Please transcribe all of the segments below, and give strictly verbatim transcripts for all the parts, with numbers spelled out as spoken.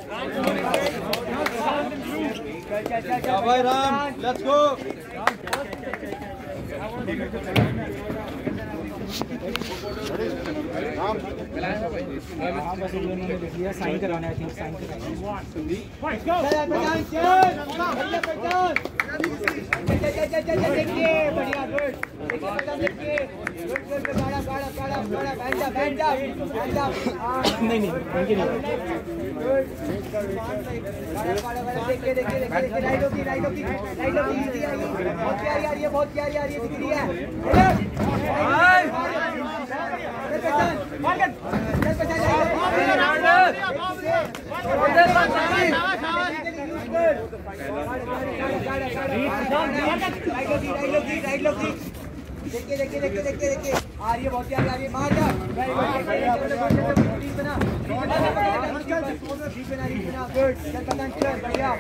भाई Ram, let's go. Sign कराना है, साइन कराना देखिए, बढ़िया गुड, देखिए नहीं नहीं उनकी नहीं देखिए देखिए देखिए राइट होगी राइट होगी राइट होगी इजी आ रही है, बहुत प्यारी आ रही है, बहुत प्यारी आ रही है, दिख रही है। देखिए देखिए देखिए देखिए देखिए आ रही है, बहुत प्यारी आ रही है, मार जा बढ़िया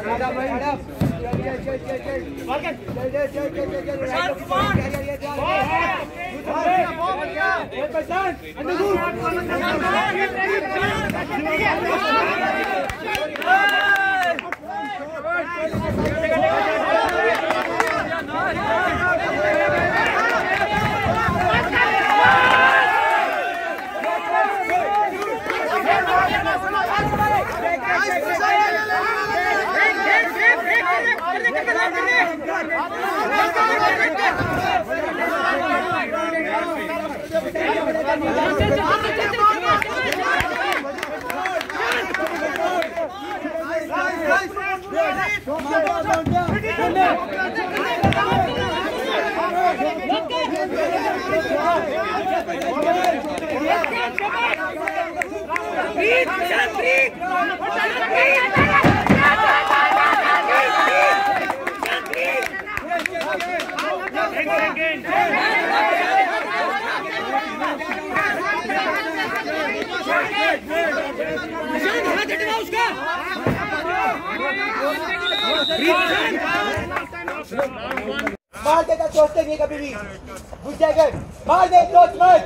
मार देगा, सोचते नहीं कभी भी, बुझ जाएगा, मार दे, सोच मत।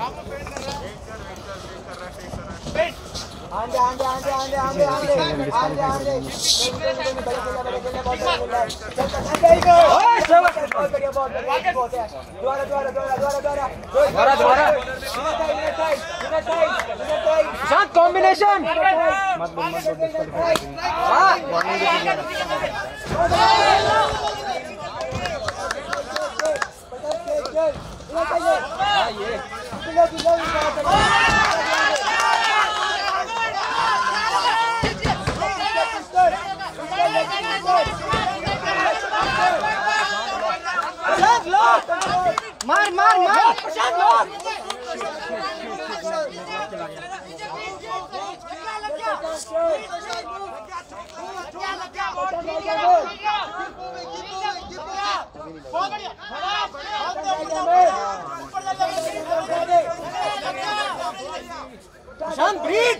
आंधे आंधे आंधे आंधे आंधे आंधे आंधे आंधे द्वारा द्वारा द्वारा द्वारा द्वारा द्वारा द्वारा शांत कॉम्बिनेशन मार मार मार प्रशांत मार प्रशांत ब्रीथ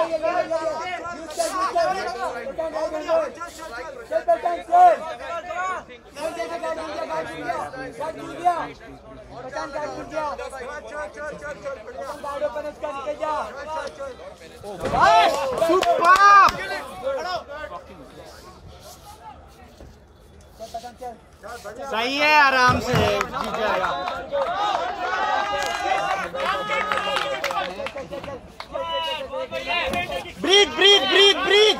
सही है, आराम से जीत जाएगा। Breathe breathe breathe breathe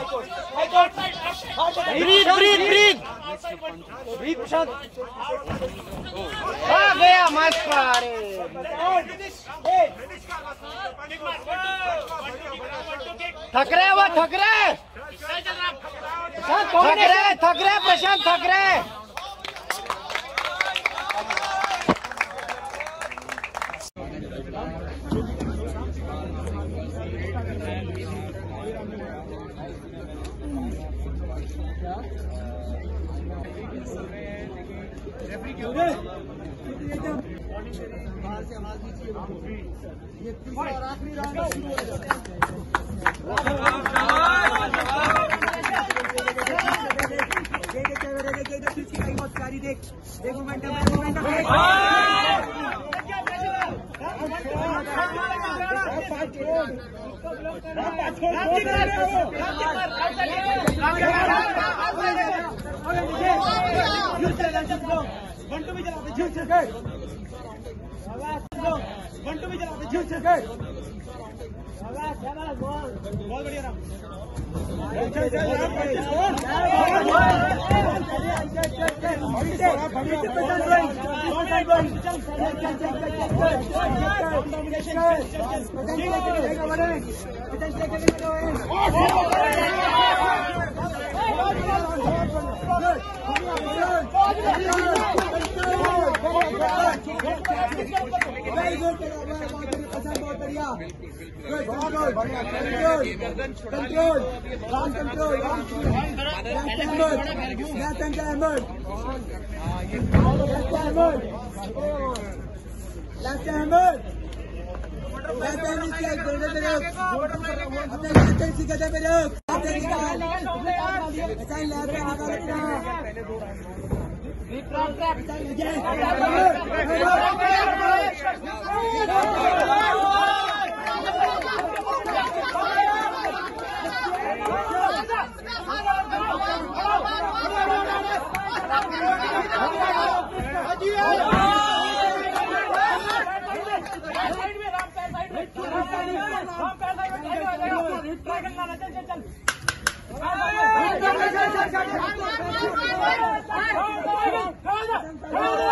breathe breathe breathe breathe Prashant आ गया मस्त पारे थक रहे वो थक रहे प्रशांत थक रहे थक रहे प्रशांत थक रहे ये तीसरा और आखिरी राउंड शुरू हो जाता है। देख देख मोमेंटम मोमेंटम बंटू भी चलाते झूठ क्रिकेट बंटू भी चलाते झूठ क्रिकेट बहुत बढ़िया राम Very good, बहुत बढ़िया Good, control, control, long control, long left Ahmed, left hand Ahmed, left Ahmed, left Ahmed, left hand नीचे गोल्डन पे रख, अपने left hand सी गद्दे पे रख, left hand निकाल, ऐसा ही left hand आगे रखना, चल चल